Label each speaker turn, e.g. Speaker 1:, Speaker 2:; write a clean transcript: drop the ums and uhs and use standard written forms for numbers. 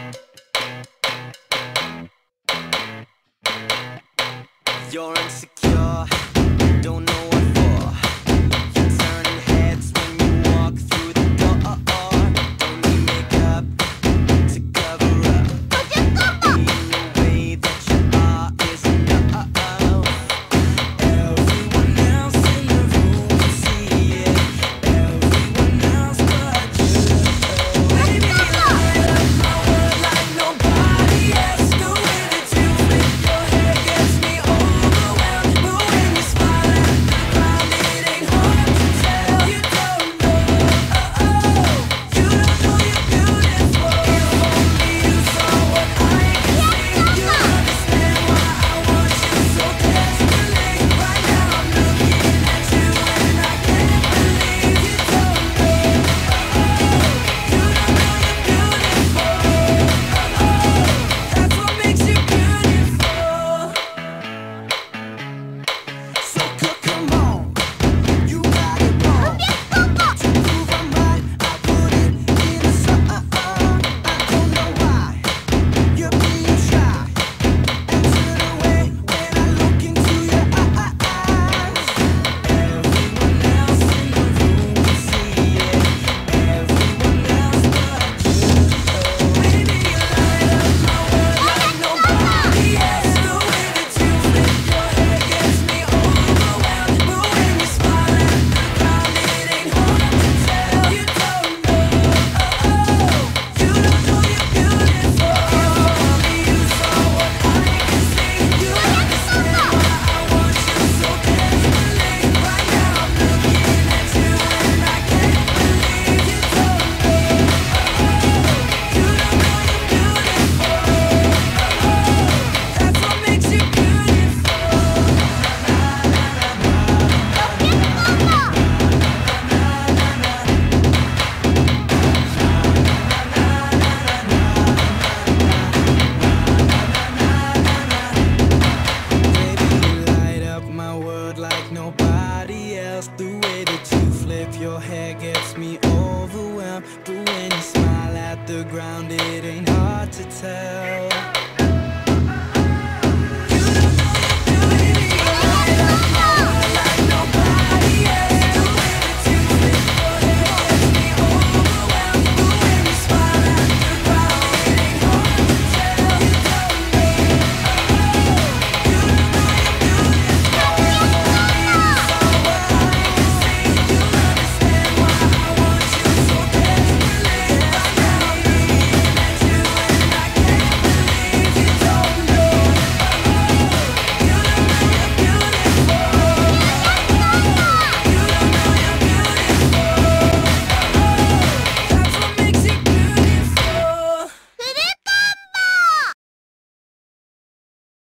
Speaker 1: You're insecure, don't know what for. You're turning heads when you walk through the door. Don't need makeup to cover up. Being the way that you are is enough. Everyone else in the room can see it. Everyone else but you. Baby, you light up my world like nobody else. The way that you flip your hair gets me overwhelmed. But when you smile at the ground, it ain't hard to tell. You don't know, you don't know you're beautiful. If only you saw what I can see, you'd understand why I want you so desperately. Right now I'm looking at you and I can't believe you don't know, you don't know you're beautiful. That's what makes you beautiful. So come on, you got it wrong. To prove I'm right, I put it in a song. I don't know why you're being shy and turn away when I look into your eyes. Everyone else in the room can see it. Everyone else but you. Baby, you light up my world like nobody else. The way that you flip your hair gets me overwhelmed. But when you smile at the ground, it ain't hard to tell. You don't know, you don't know you're beautiful. If only you saw what I can see, you'd understand why I want you so desperately. Right now I'm looking at you and I can't believe you don't know, you don't know you're beautiful. That's what makes you beautiful. Baby, you light up my world like nobody else. The way that you flip your hair gets